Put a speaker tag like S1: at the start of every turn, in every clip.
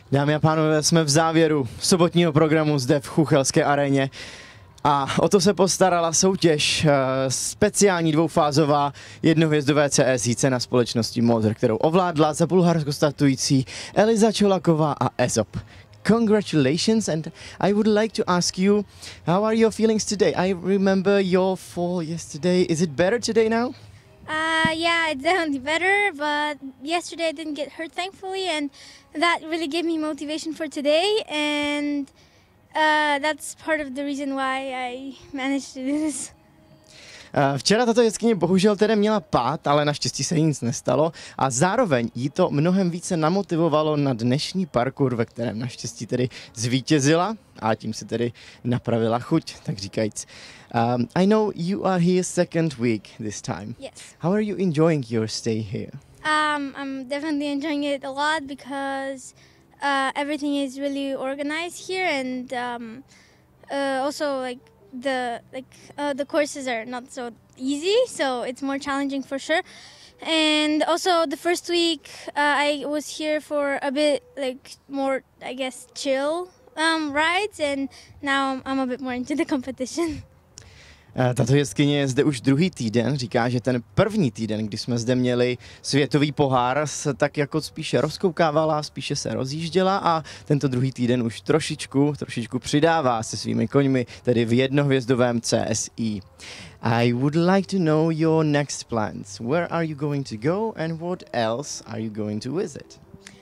S1: Dámy a pánové, jsme v závěru sobotního programu zde v Chuchelské aréně a o to se postarala soutěž speciální dvoufázová jednohvězdové CSIC na společnosti Modr, kterou ovládla za Bulharsko startující Eliza, Cholakova a Ezop. Congratulations, and I would like to ask you, how are your feelings today? I remember your fall yesterday. Is it better today now?
S2: Yeah, it's definitely better, but yesterday I didn't get hurt, thankfully, and that really gave me motivation for today, and that's part of the reason why I managed to do this.
S1: Včera tato jeskyně bohužel tedy měla pád, ale naštěstí se jí nic nestalo a zároveň jí to mnohem více namotivovalo na dnešní parkour, ve kterém naštěstí tedy zvítězila a tím si tedy napravila chuť, tak říkajíc. I know you are here second week this time.
S2: Yes.
S1: How are you enjoying your stay here?
S2: I'm definitely enjoying it a lot because everything is really organized here, and also the courses are not so easy, so it's more challenging for sure. And also the first week I was here for a bit more, I guess, chill rides, and now I'm a bit more into the competition.
S1: Tato jeskyně je zde už druhý týden, říká, že ten první týden, kdy jsme zde měli světový pohár, se tak jako spíše rozkoukávala, spíše se rozjížděla a tento druhý týden už trošičku přidává se svými koňmi, tedy v jednohvězdovém CSI. I would like to know your next plans. Where are you going to go and what else are you going to visit?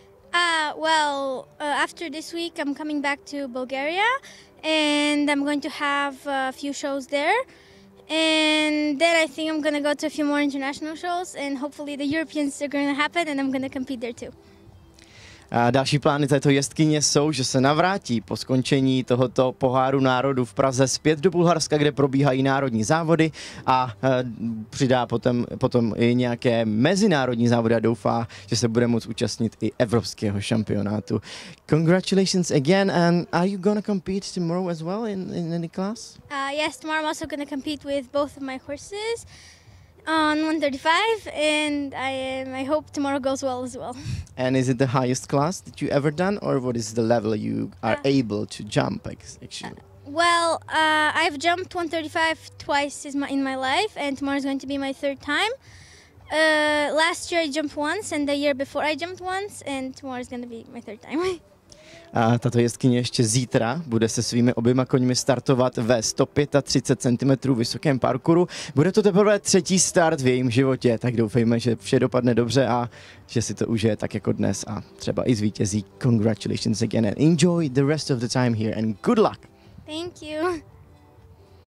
S2: After this week I'm coming back to Bulgaria, and I'm going to have a few shows there. And then I think I'm going to go to a few more international shows, and hopefully the Europeans are going to happen and I'm going to compete there too.
S1: A další plány této jeskyně jsou, že se navrátí po skončení tohoto poháru národů v Praze zpět do Bulharska, kde probíhají národní závody a přidá potom i nějaké mezinárodní závody a doufá, že se bude moct účastnit i evropského šampionátu. Congratulations again, and are you gonna compete tomorrow as well in any class?
S2: Yes, tomorrow I'm also going to compete with both of my horses on 135, and I hope tomorrow goes well as well.
S1: And is it the highest class that you ever done, or what is the level you are able to jump actually?
S2: I've jumped 135 twice in my life, and tomorrow is going to be my third time. Last year I jumped once, and the year before I jumped once, and tomorrow is going to be my third time.
S1: A tato jeskyně ještě zítra bude se svými oběma koňmi startovat ve 135 cm vysokém parkouru. Bude to teprve třetí start v jejím životě, tak doufejme, že vše dopadne dobře a že si to užije tak jako dnes a třeba i zvítězí. Congratulations again and enjoy the rest of the time here and good luck.
S2: Thank you.